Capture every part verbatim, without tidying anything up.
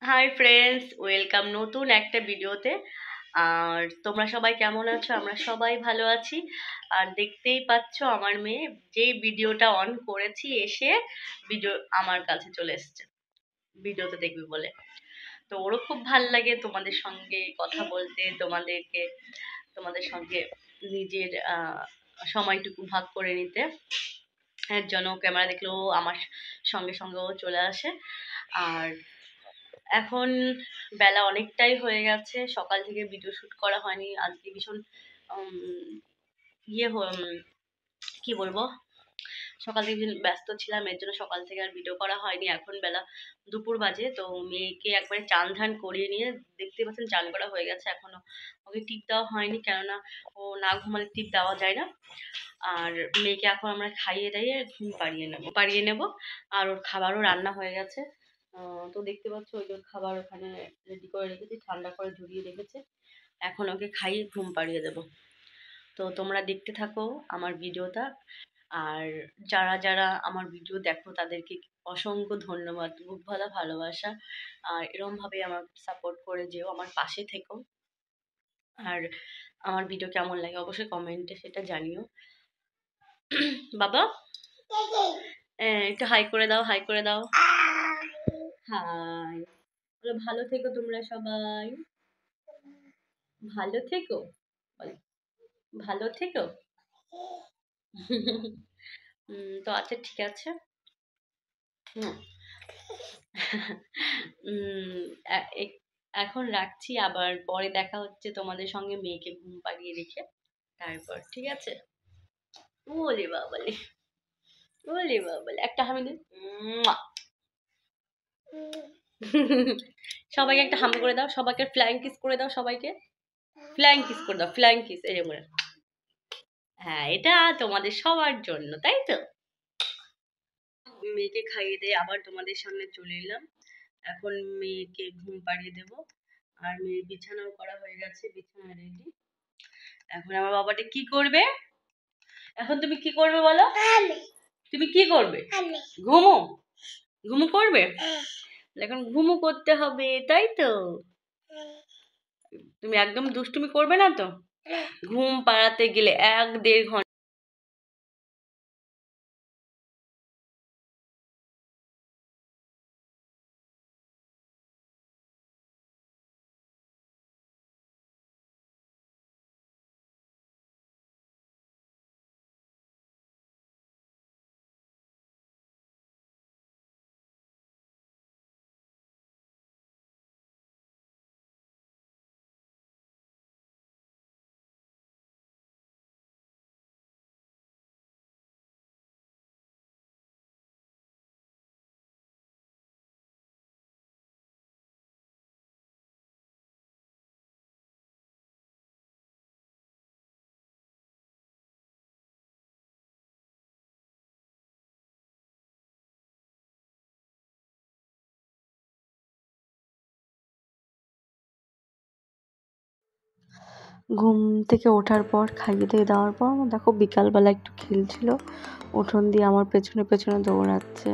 Hi friends, welcome নতুন একটা ভিডিওতে। আর তোমরা সবাই কেমন আছো? আমরা সবাই ভালো আছি। আর দেখতেই পাচ্ছ আমার মেয়ে যেই ভিডিওটা অন করেছি এসে ভিডিও আমার কাছে চলে এসেছে ভিডিওতে দেখবি বলে। তো ওরও খুব ভাল লাগে তোমাদের সঙ্গে কথা বলতে, তোমাদেরকে তোমাদের সঙ্গে নিজের আহ সময়টুকু ভাগ করে নিতে। এর জন্য ক্যামেরা দেখলেও আমার সঙ্গে সঙ্গে ও চলে আসে। আর এখন বেলা অনেকটাই হয়ে গেছে, সকাল থেকে ভিডিও শুট করা হয়নি। আজকে ভীষণ উম, ইয়ে হ- উম, কি বলবো, সকাল থেকে ভীষণ ব্যস্ত ছিলাম, এর জন্য সকাল থেকে আর ভিডিও করা হয়নি। এখন বেলা দুপুর বাজে, তো মেয়েকে একবারে চান ধান করিয়ে নিয়ে, দেখতে পাচ্ছেন চান করা হয়ে গেছে, এখনো ওকে টিপ দেওয়া হয়নি, কেননা ও না ঘুমালে টিপ দেওয়া যায় না। আর মেয়েকে এখন আমরা খাইয়ে দাইয়ে ঘুম পাড়িয়ে নেবো পাড়িয়ে নেব আর ওর খাবারও রান্না হয়ে গেছে। আহ, তো দেখতে পাচ্ছ ওই যে খাবার ওখানে রেডি করে রেখেছি, ঠান্ডা করে ঝরিয়ে রেখেছে। এখন ওকে খাইয়ে ঘুম পাড়িয়ে দেবো। তো তোমরা দেখতে থাকো আমার ভিডিওটা। আর যারা যারা আমার ভিডিও দেখো তাদেরকে অসংখ্য ধন্যবাদ, খুব ভালো ভালোবাসা। আর এরমভাবে আমার সাপোর্ট করে যেও, আমার পাশে থেকো। আর আমার ভিডিও কেমন লাগে অবশ্যই কমেন্টে সেটা জানিও। বাবা, হ্যাঁ, একটু হাই করে দাও, হাই করে দাও। হাই বলো, ভালো থেকো তোমরা সবাই, ভালো থেকো বলো, ভালো থেকো। উম, তো আচ্ছা, ঠিক আছে। হুম। উম, এ- এ- এখন রাখছি, আবার পরে দেখা হচ্ছে তোমাদের সঙ্গে মেয়েকে ঘুম পাড়িয়ে রেখে তারপর, ঠিক আছে? ওলে বাবালে, ওলে বাবালে, একটা হামি দিন। মুয়া। সবাইকে একটা হাম করে দাও, সবাইকে ফ্লাইং কিস করে দাও, সবাইকে ফ্লাইং কিস করে দাও, ফ্লাইং কিস, এই যে করে। হ্যাঁ, এটা তোমাদের সবার জন্য, তাই তো? মেয়েকে খাইয়ে দিয়ে আবার তোমাদের সামনে চলে এলাম। এখন মেয়েকে ঘুম পাড়িয়ে দেব। আর মেয়ের বিছানাও করা হয়ে গেছে, বিছানা রেডি। এখন আমার বাবাটা কি করবে? এখন তুমি কি করবে বলো? তুমি কি করবে? ঘুমো? ঘুমো করবে? এখন ঘুমো করতে হবে, তাই তো? তুমি একদম দুষ্টুমি করবে না তো? ঘুম পাড়াতে গেলে এক দেড় ঘন্টা। ঘুম থেকে ওঠার পর খাইয়ে দিয়ে দেওয়ার পর দেখো বিকালবেলা একটু খেলছিল, উঠোন দিয়ে আমার পেছনে পেছনে দৌড়াচ্ছে।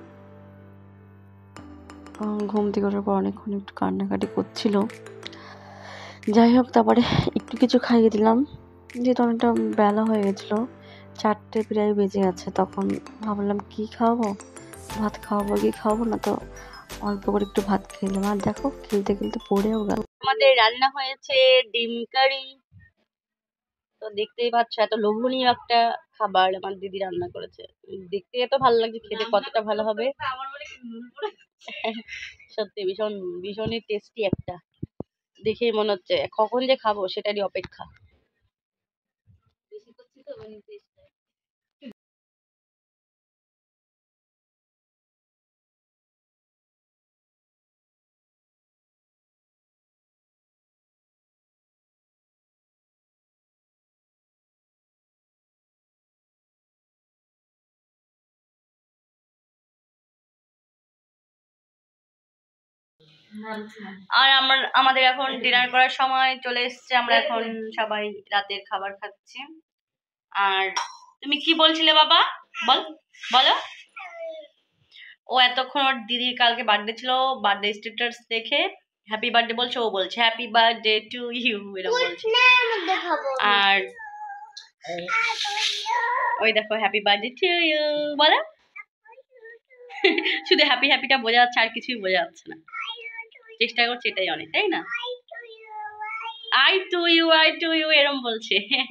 আহ, ঘুম থেকে ওঠার পর অনেকক্ষণ একটু কান্নাকাটি করছিল। যাই হোক, তারপরে একটু কিছু খাইয়ে দিলাম, যেহেতু অনেকটা বেলা হয়ে গেছিলো, চারটে প্রায় বেজে গেছে। তখন ভাবলাম কি খাওয়াবো, ভাত খাওয়াবো কি খাওয়াবো না, তো অল্প করে একটু ভাত খেলাম। আর দেখো খেলতে খেলতে পড়েও গেল। আমাদের রান্না হয়েছে ডিম কারি। তো দেখতেই পাচ্ছ এত লোভনীয় একটা খাবার আমার দিদি রান্না করেছে। দেখতে এত ভালো লাগছে, খেতে কতটা ভালো হবে। সত্যি ভীষণ ভীষণই টেস্টি একটা, দেখেই মনে হচ্ছে কখন যে খাবো সেটারই অপেক্ষা। আর আমার আমাদের এখন ডিনার করার সময় চলে এসেছে, আমরা এখন সবাই রাতের খাবার খাচ্ছি। আর তুমি কি বলছিলে বাবা? বল, বলো। ও এতক্ষণ ওর দিদির কালকে বার্থডে ছিল, বার্থডে স্ট্যাটাস দেখে হ্যাপি বার্থডে বলছে, ও বলছে হ্যাপি বার্থডে টু ইউ এরকম বলছে। আর ওই দেখো হ্যাপি বার্থডে টু ইউ বলো। শুধু হ্যাপি হ্যাপিটা বোঝা যাচ্ছে, আর কিছুই বোঝা যাচ্ছে না। চেষ্টা করছি, এটাই অনেক, তাই না? I to you I to you এরম বলছে।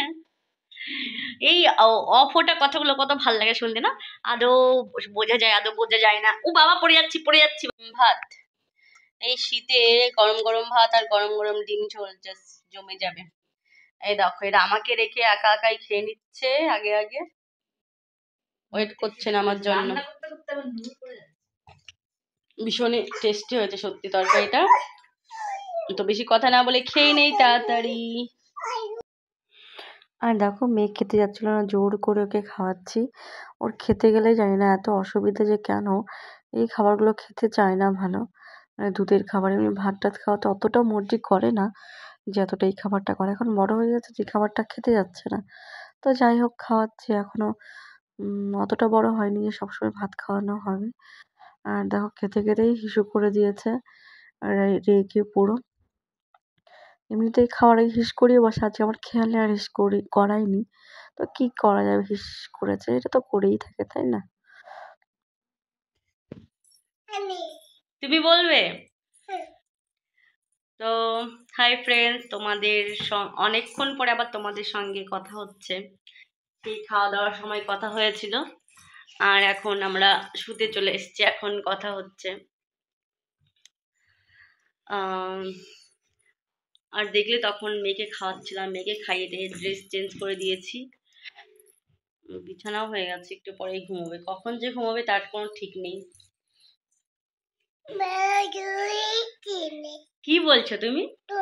এই অফোটা কথাগুলো কত ভাল লাগে শুনতে না? আদৌ বোঝা যায়, আদৌ বোঝা যায় না। ও বাবা, পড়ে যাচ্ছি পড়ে যাচ্ছি। ভাত, এই শীতে গরম গরম ভাত আর গরম গরম ডিম ঝোল জাস্ট জমে যাবে। এই দেখো, এটা আমাকে রেখে একা একাই খেয়ে নিচ্ছে, আগে আগে ওয়েট করছেন আমার জন্য। ভীষণই টেস্টি হয়েছে সত্যি তরকারিটা। তো বেশি কথা না বলে খেয়ে নেই তাড়াতাড়ি। আর দেখো, মেয়ে খেতে যাচ্ছিল না, জোর করে ওকে খাওয়াচ্ছি। ওর খেতে গেলেই জানি না এত অসুবিধা যে কেন এই খাবারগুলো খেতে চায় না ভালো, মানে দুধের খাবার। এমনি ভাত টাত খাওয়াতে অতটা মর্জি করে না যে এতটা এই খাবারটা করে। এখন বড় হয়ে গেছে, যে খাবারটা খেতে যাচ্ছে না। তো যাই হোক, খাওয়াচ্ছি এখনো। উম, অতটা বড় হয়নি যে সবসময় ভাত খাওয়ানো হবে। আর দেখো, খেতে খেতেই হিসু করে দিয়েছে, আর রেগে পুরো। এমনিতেই খাওয়ার আগে হিস করিয়ে বসে, আজকে আমার খেয়ালে আর হিস করি করাইনি। তো কি করা যাবে, হিস করেছে, এটা তো করেই থাকে, তাই না? তুমি বলবে তো। হাই ফ্রেন্ডস, তোমাদের অনেকক্ষণ পরে আবার তোমাদের সঙ্গে কথা হচ্ছে। সেই খাওয়া দাওয়ার সময় কথা হয়েছিল, আর এখন আমরা শুতে চলে এসেছি, এখন কথা হচ্ছে। আর দেখলে তখন মেয়েকে খাওয়াচ্ছিলাম, মেয়েকে খাইয়ে দিয়ে ড্রেস চেঞ্জ করে দিয়েছি, বিছানাও হয়ে গেছে, একটু পরেই ঘুমোবে। কখন যে ঘুমোবে তার কোনো ঠিক নেই। কি বলছো তুমি?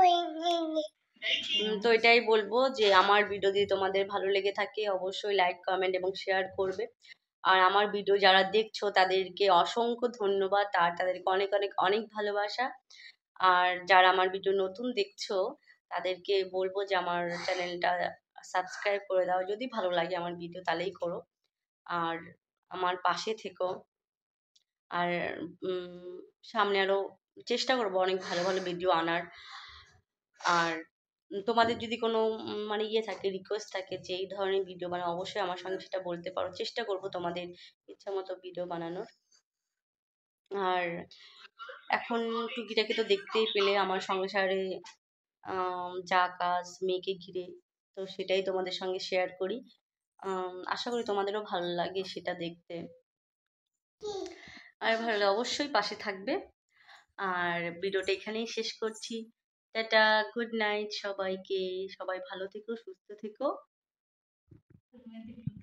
তো এটাই বলবো যে আমার ভিডিও যদি তোমাদের ভালো লেগে থাকে অবশ্যই লাইক কমেন্ট এবং শেয়ার করবে। আর আমার ভিডিও যারা দেখছো তাদেরকে অসংখ্য ধন্যবাদ, আর তাদেরকে অনেক অনেক অনেক ভালোবাসা। আর যারা আমার ভিডিও নতুন দেখছো তাদেরকে বলবো যে আমার চ্যানেলটা সাবস্ক্রাইব করে দাও, যদি ভালো লাগে আমার ভিডিও তাহলেই করো। আর আমার পাশে থেকো। আর সামনে আরও চেষ্টা করবো অনেক ভালো ভালো ভিডিও আনার। আর তোমাদের যদি কোনো মানে ইয়ে থাকে, রিকোয়েস্ট থাকে যে এই ধরনের ভিডিও বানাও, অবশ্যই আমার সঙ্গে সেটা বলতে পারো, চেষ্টা করবো তোমাদের ইচ্ছা মতো ভিডিও বানানোর। আর এখন টুকিটাকি তো দেখতেই পেলে আমার সংসারে যা কাজ মেয়েকে ঘিরে, তো সেটাই তোমাদের সঙ্গে শেয়ার করি। আশা করি তোমাদেরও ভালো লাগে সেটা দেখতে। আর ভালো লাগলে অবশ্যই পাশে থাকবে। আর ভিডিওটা এখানেই শেষ করছি। টাটা, গুড নাইট সবাইকে। সবাই ভালো থেকো, সুস্থ থেকো।